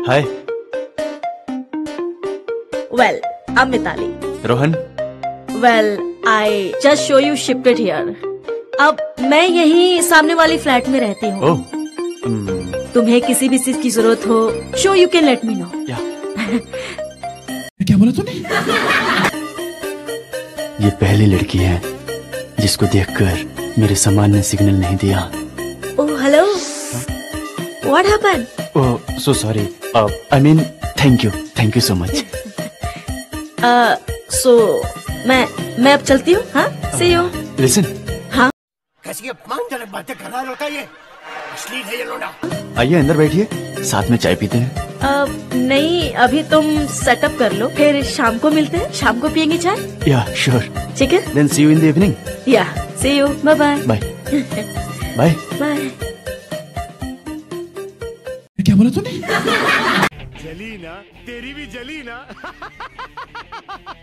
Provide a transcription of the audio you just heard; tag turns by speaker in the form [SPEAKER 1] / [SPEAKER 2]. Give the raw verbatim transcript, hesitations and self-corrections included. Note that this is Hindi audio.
[SPEAKER 1] Hi.
[SPEAKER 2] Well, I am Mitali.
[SPEAKER 1] Rohan.
[SPEAKER 2] Well, I just so you shifted here. अब मैं यही सामने वाली फ्लैट में रहती हूँ।
[SPEAKER 1] ओह। um,
[SPEAKER 2] तुम्हें किसी भी चीज की जरूरत हो, so you can let me know.
[SPEAKER 3] क्या बोला तूने?
[SPEAKER 1] ये पहली लड़की है जिसको देखकर मेरे सामान ने सिग्नल नहीं दिया।
[SPEAKER 2] Oh hello, what happened?
[SPEAKER 1] Oh so sorry. I mean thank you, thank you so much.
[SPEAKER 2] So मैं मैं अब चलती हूँ। हाँ, सी यू।
[SPEAKER 1] लिसन।
[SPEAKER 2] हाँ,
[SPEAKER 3] कैसी अपमानजनक बातें कर रहा होता है ये? अश्लील है ये लोड़ा।
[SPEAKER 1] आइए अंदर बैठिए, साथ में चाय पीते हैं।
[SPEAKER 2] uh, नहीं, अभी तुम सेटअप कर लो, फिर शाम को मिलते हैं। शाम को पियेंगे चाय।
[SPEAKER 1] या श्योर।
[SPEAKER 2] ठीक है,
[SPEAKER 1] then see you in the evening.
[SPEAKER 2] Yeah see you. Bye bye.
[SPEAKER 1] Bye bye
[SPEAKER 2] bye.
[SPEAKER 3] क्या बोला तूने?
[SPEAKER 4] जली ना, तेरी भी जली ना।